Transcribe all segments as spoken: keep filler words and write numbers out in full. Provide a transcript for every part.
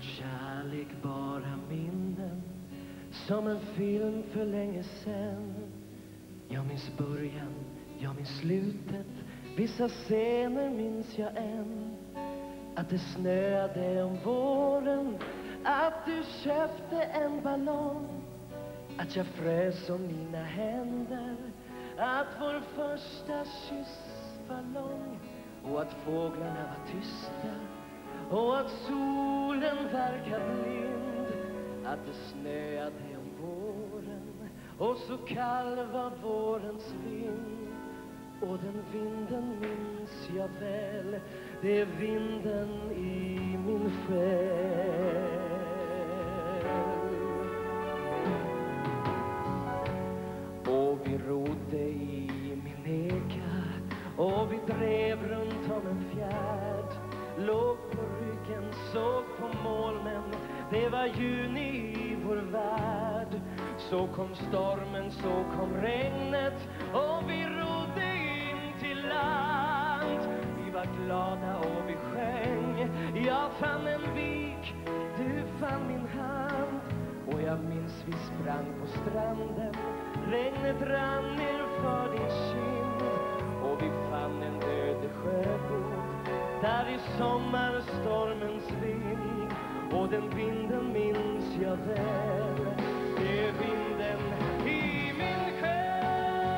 kärlek bara minnen, som en film för länge sen. Jag minns början, jag minns slutet, vissa scener minns jag än. Att det snöade om våren, att du köpte en ballong, att jag frös om mina händer, att vår första kyss var lång, och att fåglarna var tysta, och att solen verkade blind. Att det snöade om våren, och så kall var vårens vind. Och den vinden minns jag väl, det är vinden i min själ. Och vi rodde i min eka, och vi drev runt om en fjärd. Låg på ryggen, såg på molnen, det var juni i vår värld. Så kom stormen, så kom regnet, och vi rodde in till land. Vi var glada och vi sjöng, jag fann en vik, du fann min hand. Och jag minns vi sprang på stranden, regnet rann ner för din kind. Och vi fann en öde sjöbod, där i sommarstormens vind. Och den vinden minns jag väl, det är vinden i min själ.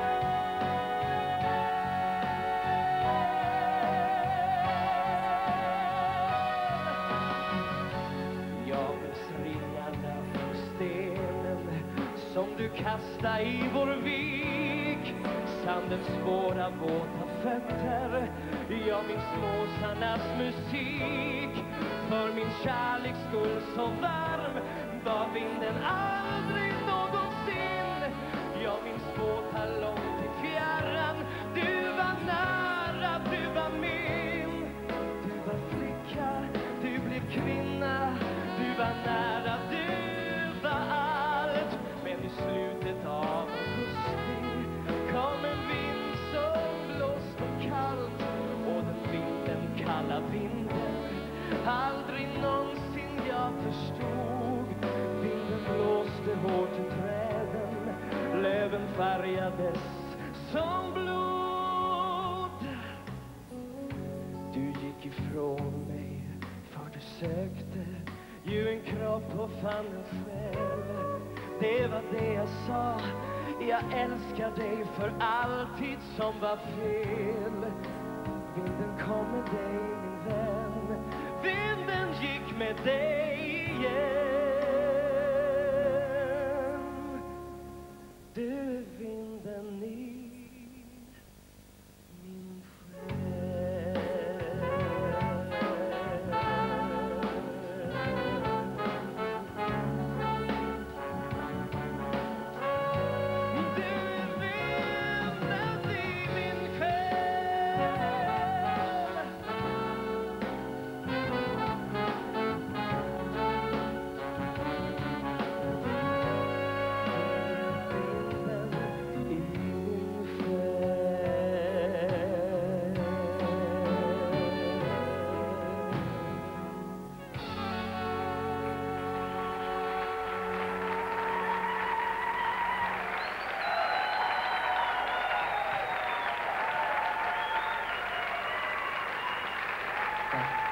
Jag minns ringarna från stenen som du kastade i vår vik, sandens svåra våta fötter. Jag minns måsarnas musik, för min kärleks skull så varm var vinden aldrig någonsin. Jag minns båtar långt i fjärran, du var nära, du var min. Du var flicka, du blev kvinna, du var nära, du var allt. Men i slutet av augusti kom en vind som blåste kallt, och den vinden, kalla vinden, aldrig någonsin jag förstod. Vinden blåste hårt i träden, löven färgades som blod. Du gick ifrån mig, för du sökte ju en kropp och fann en själ. Det var det jag sa, jag älskar dig för alltid, som var fel. Vinden kom med dig, min vän, vinden gick med dig igen. Du är vinden i min själ. Du är vinden i min själ. Tack.